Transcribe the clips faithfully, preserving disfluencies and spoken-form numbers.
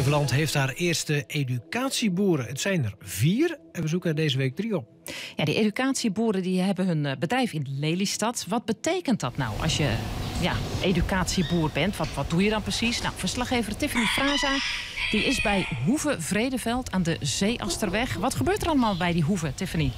Flevoland heeft haar eerste educatieboeren. Het zijn er vier en we zoeken er deze week drie op. Ja, die educatieboeren die hebben hun bedrijf in Lelystad. Wat betekent dat nou als je ja, educatieboer bent? Wat, wat doe je dan precies? Nou, verslaggever Tiffany Fraza die is bij Hoeve Vredeveld aan de Zeeasterweg. Wat gebeurt er allemaal bij die hoeve, Tiffany?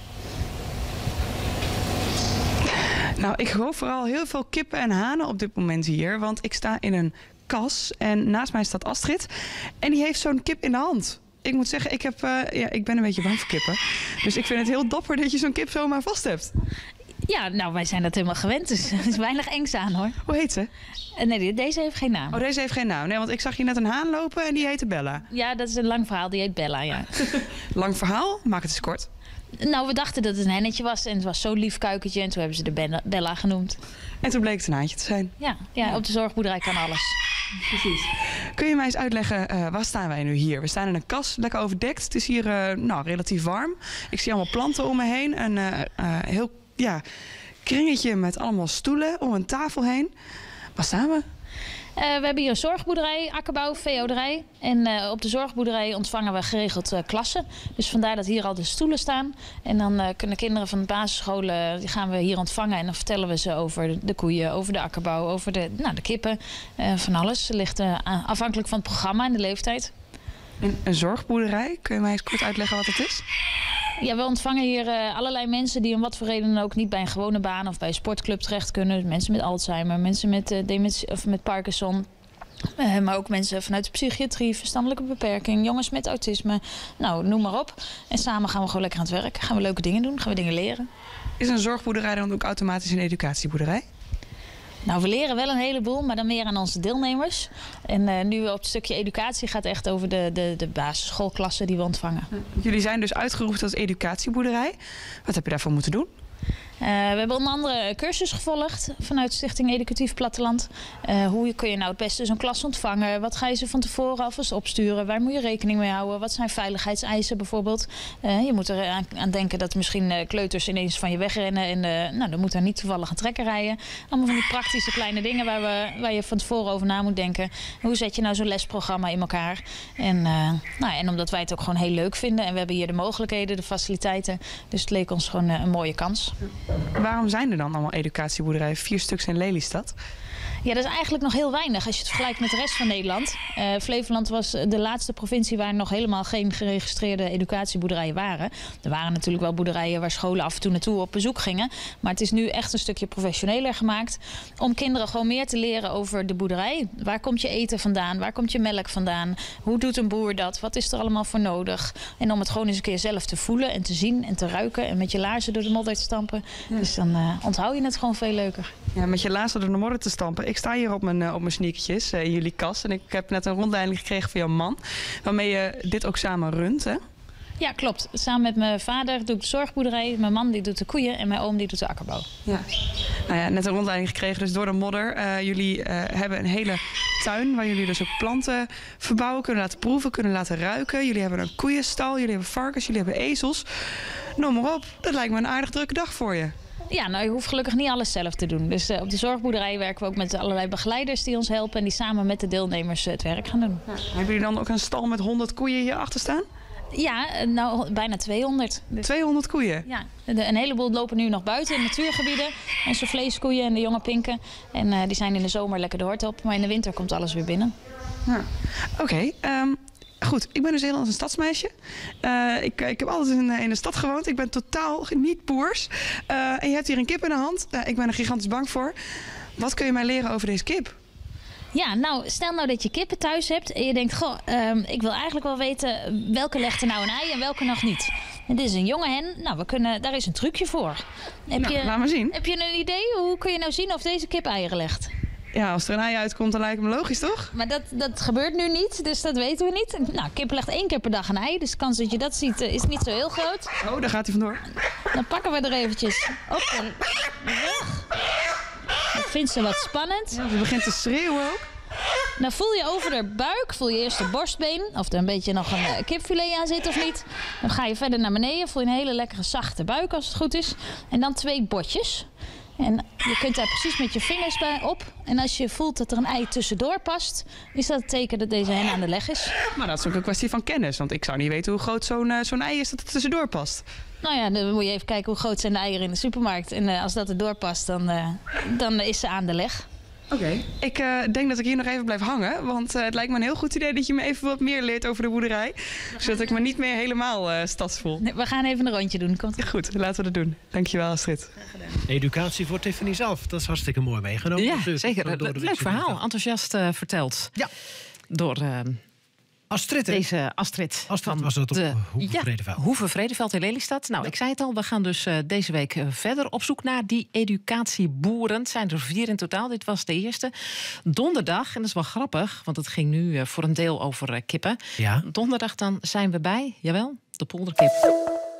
Nou, ik hoor vooral heel veel kippen en hanen op dit moment hier. Want ik sta in een kas en naast mij staat Astrid. En die heeft zo'n kip in de hand. Ik moet zeggen, ik, heb, uh, ja, ik ben een beetje bang voor kippen. Dus ik vind het heel dapper dat je zo'n kip zomaar vast hebt. Ja, nou, wij zijn dat helemaal gewend. Dus er is weinig engs aan, hoor. Hoe heet ze? Uh, nee, deze heeft geen naam. Oh, deze heeft geen naam. Nee, want ik zag hier net een haan lopen en die heette Bella. Ja, dat is een lang verhaal. Die heet Bella, ja. Lang verhaal? Maak het eens kort. Nou, we dachten dat het een hennetje was. En het was zo'n lief kuikentje. En toen hebben ze de Bella, Bella genoemd. En toen bleek het een haantje te zijn. Ja, ja, op de zorgboerderij kan alles. Precies. Kun je mij eens uitleggen, uh, waar staan wij nu hier? We staan in een kas, lekker overdekt. Het is hier uh, nou, relatief warm. Ik zie allemaal planten om me heen. Een uh, uh, heel ja, kringetje met allemaal stoelen om een tafel heen. Waar staan we? Uh, we hebben hier een zorgboerderij, akkerbouw, veehouderij. En uh, op de zorgboerderij ontvangen we geregeld uh, klassen. Dus vandaar dat hier al de stoelen staan. En dan uh, kunnen kinderen van de basisscholen, die gaan we hier ontvangen. En dan vertellen we ze over de, de koeien, over de akkerbouw, over de, nou, de kippen. Uh, van alles. Het ligt uh, afhankelijk van het programma en de leeftijd. Een, een zorgboerderij, kun je mij eens kort uitleggen wat het is? Ja, we ontvangen hier uh, allerlei mensen die om wat voor reden ook niet bij een gewone baan of bij een sportclub terecht kunnen. Mensen met Alzheimer, mensen met, uh, dementie, of met Parkinson. Uh, maar ook mensen vanuit de psychiatrie, verstandelijke beperking, jongens met autisme. Nou, noem maar op. En samen gaan we gewoon lekker aan het werk. Gaan we leuke dingen doen, gaan we dingen leren. Is een zorgboerderij dan ook automatisch een educatieboerderij? Nou, we leren wel een heleboel, maar dan meer aan onze deelnemers. En uh, nu op het stukje educatie gaat het echt over de, de, de basisschoolklassen die we ontvangen. Jullie zijn dus uitgeroepen als educatieboerderij. Wat heb je daarvoor moeten doen? Uh, we hebben onder andere een cursus gevolgd vanuit Stichting Educatief Platteland. Uh, hoe kun je nou het beste zo'n klas ontvangen? Wat ga je ze van tevoren alvast opsturen? Waar moet je rekening mee houden? Wat zijn veiligheidseisen bijvoorbeeld? Uh, je moet er aan, aan denken dat misschien uh, kleuters ineens van je wegrennen. En uh, nou, dan moet er niet toevallig een trekker rijden. Allemaal van die praktische kleine dingen waar, we, waar je van tevoren over na moet denken. Hoe zet je nou zo'n lesprogramma in elkaar? En, uh, nou, en omdat wij het ook gewoon heel leuk vinden. En we hebben hier de mogelijkheden, de faciliteiten. Dus het leek ons gewoon uh, een mooie kans. Waarom zijn er dan allemaal educatieboerderijen? Vier stuks in Lelystad? Ja, dat is eigenlijk nog heel weinig als je het vergelijkt met de rest van Nederland. Uh, Flevoland was de laatste provincie waar nog helemaal geen geregistreerde educatieboerderijen waren. Er waren natuurlijk wel boerderijen waar scholen af en toe naartoe op bezoek gingen. Maar het is nu echt een stukje professioneler gemaakt. Om kinderen gewoon meer te leren over de boerderij. Waar komt je eten vandaan? Waar komt je melk vandaan? Hoe doet een boer dat? Wat is er allemaal voor nodig? En om het gewoon eens een keer zelf te voelen en te zien en te ruiken. En met je laarzen door de modder te stampen. Ja. Dus dan uh, onthoud je het gewoon veel leuker. Ja, met je laarzen door de modder te stampen. Ik sta hier op mijn, uh, op mijn sneakertjes uh, in jullie kas. En ik heb net een rondleiding gekregen van jouw man. Waarmee je dit ook samen runt, hè? Ja, klopt. Samen met mijn vader doe ik de zorgboerderij. Mijn man die doet de koeien en mijn oom die doet de akkerbouw. Ja. Nou ja, net een rondleiding gekregen dus door de modder. Uh, jullie uh, hebben een hele tuin waar jullie dus ook planten verbouwen. Kunnen laten proeven, kunnen laten ruiken. Jullie hebben een koeienstal, jullie hebben varkens, jullie hebben ezels. Noem maar op. Dat lijkt me een aardig drukke dag voor je. Ja, nou, je hoeft gelukkig niet alles zelf te doen. Dus uh, op de zorgboerderij werken we ook met allerlei begeleiders die ons helpen. En die samen met de deelnemers uh, het werk gaan doen. Ja. Hebben jullie dan ook een stal met honderd koeien hier achter staan? Ja, nou bijna tweehonderd. Dus, tweehonderd koeien? Ja, de, een heleboel lopen nu nog buiten in natuurgebieden. Onze vleeskoeien en de jonge pinken. En uh, die zijn in de zomer lekker de hort op. Maar in de winter komt alles weer binnen. Ja. Oké, okay, um... goed, ik ben dus heel als een stadsmeisje. Uh, ik, ik heb altijd in, in de stad gewoond. Ik ben totaal niet boers. Uh, en je hebt hier een kip in de hand. Uh, ik ben er gigantisch bang voor. Wat kun je mij leren over deze kip? Ja, nou, stel nou dat je kippen thuis hebt en je denkt, goh, um, ik wil eigenlijk wel weten welke legt er nou een ei en welke nog niet. En dit is een jonge hen. Nou, we kunnen, daar is een trucje voor. Heb nou, je, laat maar zien. Heb je een idee? Hoe kun je nou zien of deze kip eieren legt? Ja, als er een ei uitkomt, dan lijkt het me logisch, toch? Maar dat, dat gebeurt nu niet, dus dat weten we niet. Nou, kip legt één keer per dag een ei, dus de kans dat je dat ziet is niet zo heel groot. Oh, daar gaat hij vandoor. Dan pakken we er eventjes op en weg. Ik vind ze wat spannend. Ja, ze begint te schreeuwen ook. Dan voel je over de buik, voel je eerst de borstbeen, of er een beetje nog een kipfilet aan zit of niet. Dan ga je verder naar beneden, voel je een hele lekkere zachte buik als het goed is. En dan twee botjes. En je kunt daar precies met je vingers bij op. En als je voelt dat er een ei tussendoor past, is dat het teken dat deze hen aan de leg is. Maar dat is ook een kwestie van kennis. Want ik zou niet weten hoe groot zo'n uh, zo'n ei is dat het tussendoor past. Nou ja, dan moet je even kijken hoe groot zijn de eieren in de supermarkt. En uh, als dat erdoor past, dan, uh, dan is ze aan de leg. Oké. Okay. Ik uh, denk dat ik hier nog even blijf hangen. Want uh, het lijkt me een heel goed idee dat je me even wat meer leert over de boerderij. Zodat ik me niet meer helemaal uh, stadsvol. Nee, we gaan even een rondje doen. Komt ja, goed, laten we dat doen. Dankjewel, Astrid. Educatie voor Tiffany zelf. Dat is hartstikke mooi meegenomen. Ja, natuurlijk, zeker. door de Leuk verhaal. Enthousiast uh, verteld. Ja. Door... Uh, Astrid, hè? Deze Astrid. Astrid was dat op de Hoeve-Vredeveld. Ja, Hoeve-Vredeveld in Lelystad. Nou, ja. Ik zei het al, we gaan dus uh, deze week uh, verder op zoek naar die educatieboeren. Het zijn er vier in totaal. Dit was de eerste. Donderdag, en dat is wel grappig, want het ging nu uh, voor een deel over uh, kippen. Ja. Donderdag dan zijn we bij, jawel, de polderkip.